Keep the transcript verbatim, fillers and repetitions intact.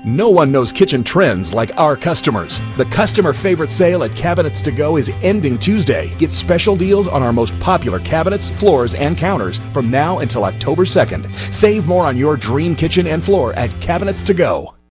No one knows kitchen trends like our customers. The customer favorite sale at Cabinets to Go is ending Tuesday. Get special deals on our most popular cabinets, floors, and counters from now until October second. Save more on your dream kitchen and floor at Cabinets to Go.